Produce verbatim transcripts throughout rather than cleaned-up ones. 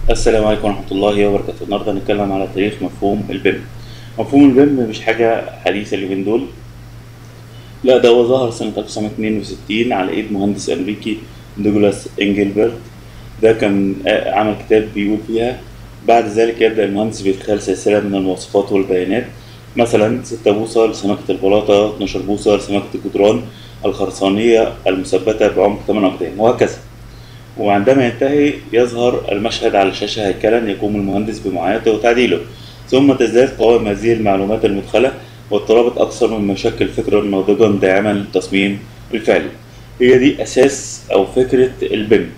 السلام عليكم ورحمة الله وبركاته. النهاردة هنتكلم على تاريخ مفهوم البيم. مفهوم البيم مش حاجة حديثة اليومين دول، لا ده هو ظهر سنة ألف وتسعمية اتنين وستين على إيد مهندس أمريكي دوجلاس إنجلبرت. ده كان آه، عمل كتاب بيقول فيها: بعد ذلك يبدأ المهندس بإدخال سلسلة من المواصفات والبيانات، مثلا ستة بوصة لسماكة البلاطة، اتناشر بوصة لسماكة الجدران الخرسانية المثبتة بعمق ثمانية أقدام، وهكذا. وعندما ينتهي يظهر المشهد على الشاشة هيكلا يقوم المهندس بمعاينته وتعديله، ثم تزداد قوائم هذه المعلومات المدخلة والترابط أكثر مما يشكل فكرا ناضجا داعما للتصميم الفعلي. هي دي أساس أو فكرة البيم،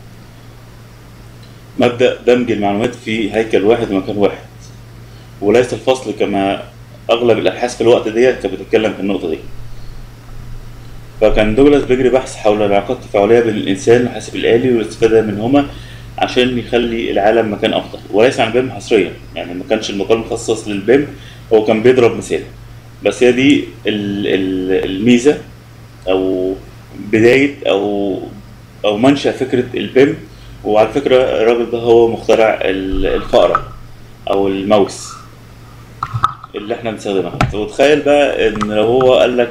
مبدأ دمج المعلومات في هيكل واحد ومكان واحد، وليس الفصل كما أغلب الأبحاث في الوقت ديت كانت بتتكلم في النقطة دي. فكان دوجلاس بيجري بحث حول العلاقات التفاعلية بين الإنسان والحاسب الآلي والاستفادة منهما عشان يخلي العالم مكان أفضل، وليس عن البيم حصريا. يعني ما كانش المقال مخصص للبيم، هو كان بيضرب مثال. بس هي دي ال- ال- الميزة أو بداية أو أو منشأ فكرة البيم. وعلى فكرة الراجل ده هو مخترع ال- الفأرة أو الماوس اللي احنا بنستخدمها. وتخيل بقى ان لو هو قال لك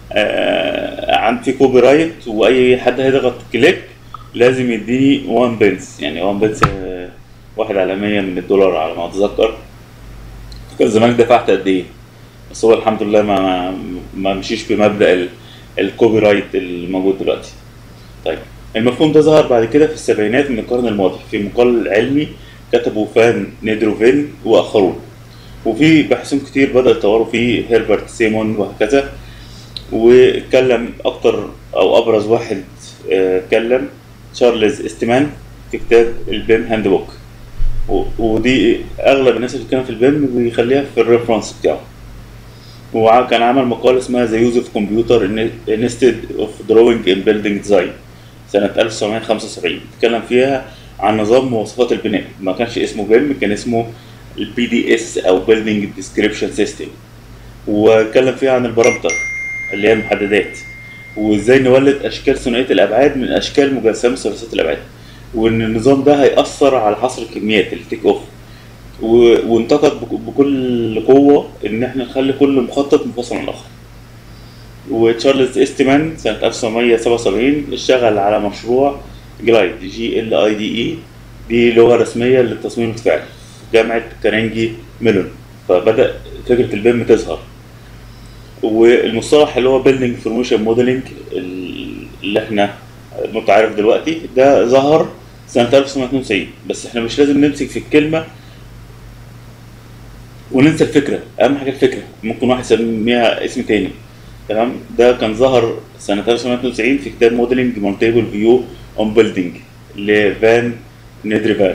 آه عن في كوبي رايت واي حد هيضغط كليك لازم يديني وان بنس، يعني وان بنس آه واحد على مية من الدولار على ما اتذكر. كان زمان دفعت قد ايه؟ بس هو الحمد لله ما ما, ما مشيش بمبدأ ال- الكوبي رايت الموجود دلوقتي. طيب، المفهوم ده ظهر بعد كده في السبعينات من القرن الماضي في مقال علمي كتبه فان نيدروفين واخرون، وفي باحثين كتير بدأوا يطوروا فيه، هيربرت سيمون وهكذا. واتكلم أكتر أو أبرز واحد آه، اتكلم تشارلز استمان في كتاب البيم هاند بوك. و- ودي أغلب الناس اللي بتتكلم في البيم بيخليها في الريفرنس بتاعه. وكان عمل مقالة اسمها The Use of Computer Instead of Drawing in Building Design سنة ألف وتسعمية خمسة وسبعين، اتكلم فيها عن نظام مواصفات البناء. ما كانش اسمه بيم، كان اسمه البي دي اس او Building Description System. واتكلم فيها عن البارامتر اللي هي المحددات، وازاي نولد اشكال ثنائيه الابعاد من اشكال مجسمه ثلاثيه الابعاد، وان النظام ده هيأثر على حصر الكميات التيك اوف. و- وانتقد بك- بكل قوه ان احنا نخلي كل مخطط منفصل عن الاخر. وتشارلز استمان سنة ألف وتسعمية سبعة وسبعين اشتغل على مشروع جلايد جي ال اي دي اي، دي لغة رسمية للتصميم الفعلي في جامعة كارنيجي ميلون. فبدأ فكرة البيم تظهر. والمصطلح اللي هو Building Information Modeling اللي احنا متعارف دلوقتي ده ظهر سنة ألف وتسعمية اتنين وتسعين. بس احنا مش لازم نمسك في الكلمة وننسى الفكرة، أهم حاجة الفكرة. ممكن واحد يسميها اسم تاني، تمام. ده كان ظهر سنة ألف وتسعمية اتنين وتسعين في كتاب موديلنج مالتيبل فيو اون بيلدينج لفان نيدريفال.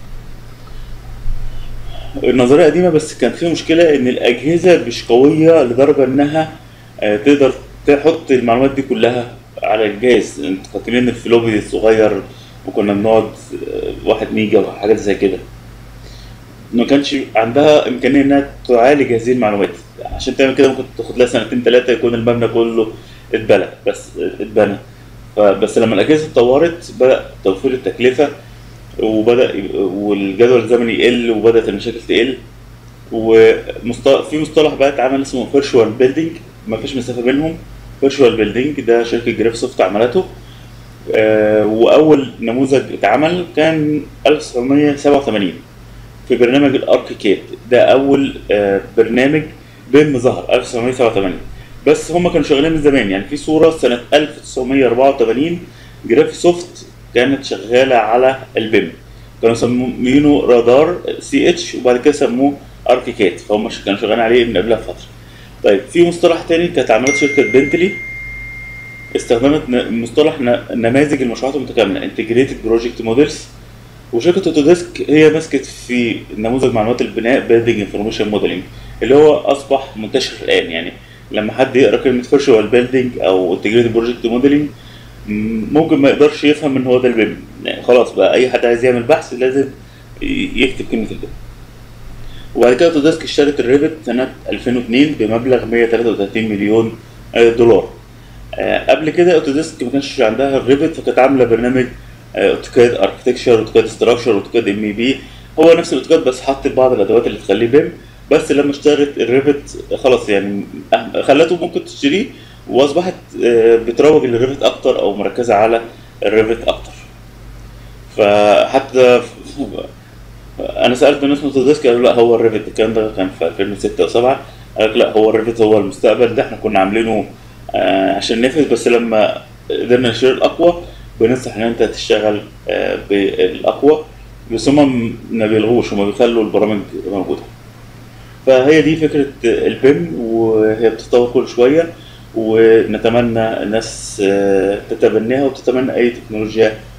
النظرية قديمة بس كان فيها مشكلة إن الأجهزة مش قوية لدرجة إنها آه، تقدر تحط المعلومات دي كلها على الجهاز. انت فاكرين الفلوبي الصغير وكنا بنقعد آه، واحد ميجا وحاجات زي كده، ما كانش عندها إمكانية إنها تعالج هذه المعلومات. عشان تعمل كده ممكن تاخد لها سنتين تلاتة يكون المبنى كله اتبنى بس اتبنى. فبس لما الأجهزة اتطورت بدأ توفير التكلفة، وبدأ والجدول الزمني يقل وبدأت المشاكل تقل. وفي مصطلح بقى اتعمل اسمه فيرتشوال بيلدينج، ما فيش مسافة بينهم. فيرتشوال بيلدينج ده شركة جريف سوفت عملته. آه، وأول نموذج اتعمل كان ألف وتسعمية سبعة وتمانين في برنامج الاركيكاد. ده اول آه، برنامج بيم ظهر ألف وتسعمية سبعة وتمانين. بس هم كانوا شغالين من زمان، يعني في صوره سنه ألف وتسعمية أربعة وتمانين جراف سوفت كانت شغاله على البيم، كانوا مسمينه رادار سي اتش وبعد كده سموه اركيكاد، فهم كانوا شغالين عليه من قبلها بفتره. طيب، في مصطلح تاني كانت عملت شركه بنتلي، استخدمت ن- مصطلح ن- نماذج المشروعات المتكامله انتجريتد بروجكت موديلز. وشركة اوتوديسك هي مسكت في نموذج معلومات البناء بيلدينج انفورميشن موديلنج اللي هو اصبح منتشر الان. يعني لما حد يقرا كلمة فيرتشوال بيلدينج او انتجريتد بروجكت موديلنج ممكن ما يقدرش يفهم ان هو ده البيم. يعني خلاص بقى اي حد عايز يعمل بحث لازم ي- يكتب كلمة البيم. وبعد كده اوتوديسك اشترت الريفت سنة ألفين واتنين بمبلغ مية وتلاتة وتلاتين مليون دولار. آه، قبل كده اوتوديسك ما كانش عندها الريفت، فكانت عامله برنامج اوتوكاد اركتكشر، اوتوكاد ستراكشر، اوتوكاد ام اي بي. هو نفس الاوتوكاد بس حط بعض الادوات اللي تخليه بيم. بس لما اشترت الريفت خلاص يعني أه- خلته ممكن تشتريه، واصبحت آه، بتروج للريفت اكتر او مركزه على الريفت اكتر. فحتى انا سالت الناس من اوتوديسك قالوا لا هو الريفت، الكلام ده كان في ألفين وستة و7، قال لك لا هو الريفت هو المستقبل، ده احنا كنا عاملينه آه، عشان ننافس، بس لما قدرنا نشتري الاقوى بننصح ان انت تشتغل آه، بالاقوى. بس هم ما بيلغوش، هم بيخلوا البرامج موجوده. فهي دي فكره البيم، وهي بتتطور كل شويه، ونتمنى الناس آه، تتبناها وتتبنى اي تكنولوجيا